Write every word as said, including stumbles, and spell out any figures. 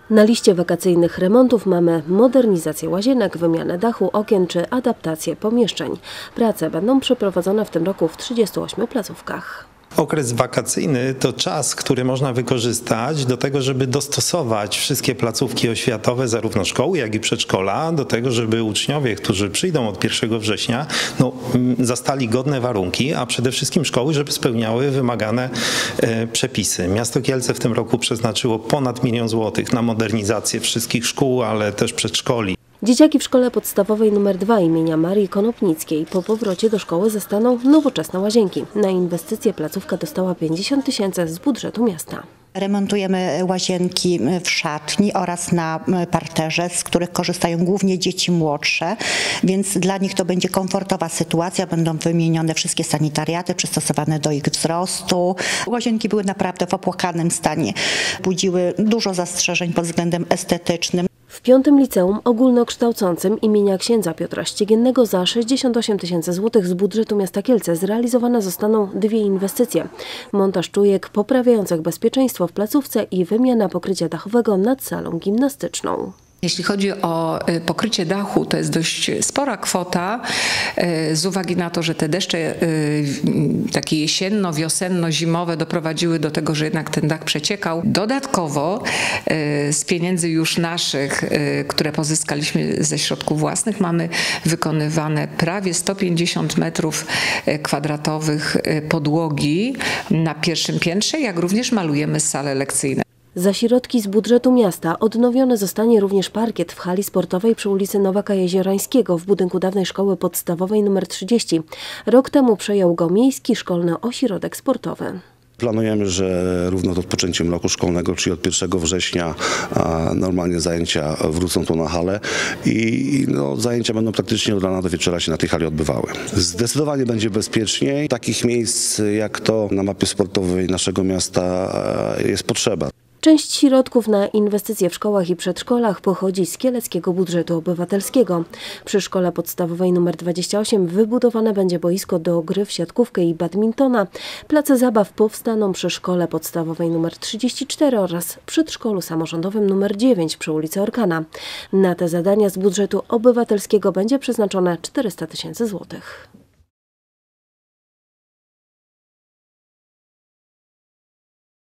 Na liście wakacyjnych remontów mamy modernizację łazienek, wymianę dachu, okien czy adaptację pomieszczeń. Prace będą przeprowadzone w tym roku w trzydziestu ośmiu placówkach. Okres wakacyjny to czas, który można wykorzystać do tego, żeby dostosować wszystkie placówki oświatowe, zarówno szkoły, jak i przedszkola, do tego, żeby uczniowie, którzy przyjdą od pierwszego września, no, zastali godne warunki, a przede wszystkim szkoły, żeby spełniały wymagane e, przepisy. Miasto Kielce w tym roku przeznaczyło ponad milion złotych na modernizację wszystkich szkół, ale też przedszkoli. Dzieciaki w szkole podstawowej numer dwa imienia Marii Konopnickiej po powrocie do szkoły zastaną nowoczesne łazienki. Na inwestycje placówka dostała pięćdziesiąt tysięcy z budżetu miasta. Remontujemy łazienki w szatni oraz na parterze, z których korzystają głównie dzieci młodsze, więc dla nich to będzie komfortowa sytuacja. Będą wymienione wszystkie sanitariaty przystosowane do ich wzrostu. Łazienki były naprawdę w opłakanym stanie. Budziły dużo zastrzeżeń pod względem estetycznym. W piątym liceum ogólnokształcącym imienia księdza Piotra Ściegiennego za sześćdziesiąt osiem tysięcy złotych z budżetu miasta Kielce zrealizowane zostaną dwie inwestycje. Montaż czujek poprawiających bezpieczeństwo w placówce i wymiana pokrycia dachowego nad salą gimnastyczną. Jeśli chodzi o pokrycie dachu, to jest dość spora kwota z uwagi na to, że te deszcze takie jesienno-wiosenno-zimowe doprowadziły do tego, że jednak ten dach przeciekał. Dodatkowo z pieniędzy już naszych, które pozyskaliśmy ze środków własnych, mamy wykonywane prawie sto pięćdziesiąt metrów kwadratowych podłogi na pierwszym piętrze, jak również malujemy sale lekcyjne. Za środki z budżetu miasta odnowiony zostanie również parkiet w hali sportowej przy ulicy Nowaka Jeziorańskiego w budynku dawnej szkoły podstawowej nr trzydzieści. Rok temu przejął go Miejski Szkolny Ośrodek Sportowy. Planujemy, że równo z rozpoczęciem roku szkolnego, czyli od pierwszego września normalnie zajęcia wrócą tu na halę i no, zajęcia będą praktycznie od rana do wieczora się na tej hali odbywały. Zdecydowanie będzie bezpieczniej. Takich miejsc jak to na mapie sportowej naszego miasta jest potrzeba. Część środków na inwestycje w szkołach i przedszkolach pochodzi z kieleckiego budżetu obywatelskiego. Przy szkole podstawowej nr dwadzieścia osiem wybudowane będzie boisko do gry w siatkówkę i badmintona. Place zabaw powstaną przy szkole podstawowej nr trzydzieści cztery oraz przedszkolu samorządowym nr dziewięć przy ulicy Orkana. Na te zadania z budżetu obywatelskiego będzie przeznaczone czterysta tysięcy złotych.